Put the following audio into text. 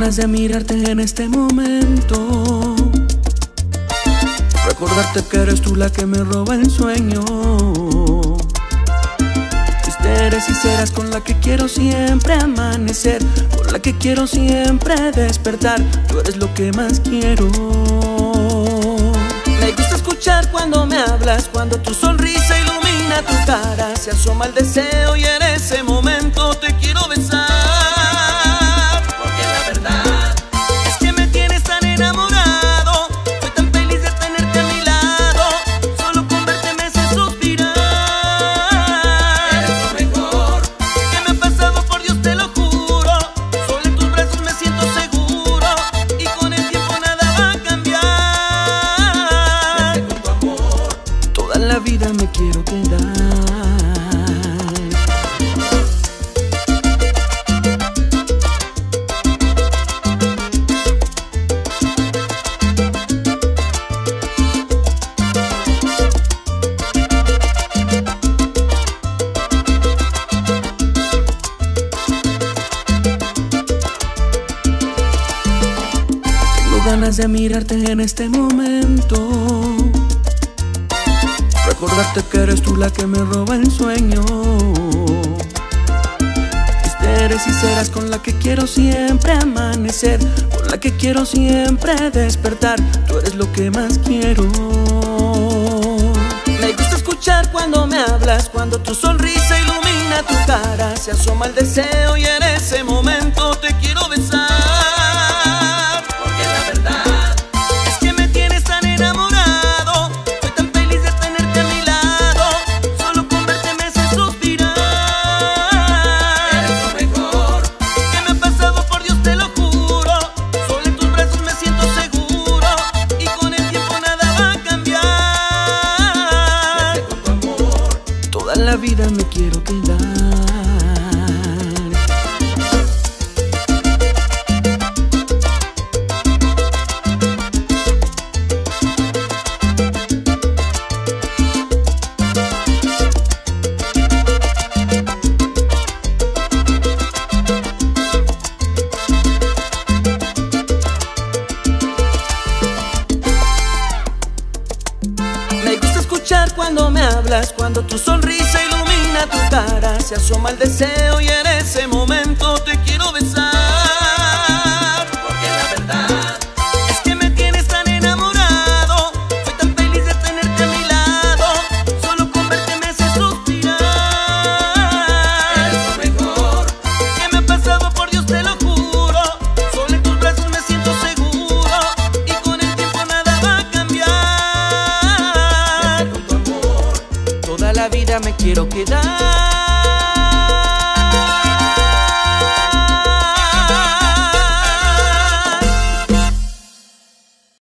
ganas de mirarte en este momento, recordarte que eres tú la que me roba el sueño. Triste eres y serás con la que quiero siempre amanecer, con la que quiero siempre despertar. Tú eres lo que más quiero. Me gusta escuchar cuando me hablas, cuando tu sonrisa ilumina tu cara. Se asoma el deseo y en ese momento te quiero besar. La vida me quiero quedar. Tengo ganas de mirarte en este momento, recordarte que eres tú la que me roba el sueño. Triste eres y serás con la que quiero siempre amanecer, con la que quiero siempre despertar. Tú eres lo que más quiero. Me gusta escuchar cuando me hablas, cuando tu sonrisa ilumina tu cara. Se asoma el deseo y en ese momento te quiero besar. La vida me quiero quedar. Me gusta escuchar cuando me hablas, cuando tu sonrisa ilumina tu cara. Se asoma el deseo y en ese momento te quiero besar. Porque la verdad es que me tienes tan enamorado. Soy tan feliz de tenerte a mi lado. Solo con verte me hace suspirar. Eres lo mejor que me ha pasado, por Dios te lo juro. Solo en tus brazos me siento seguro y con el tiempo nada va a cambiar. Con tu amor toda la vida me quiero quedar.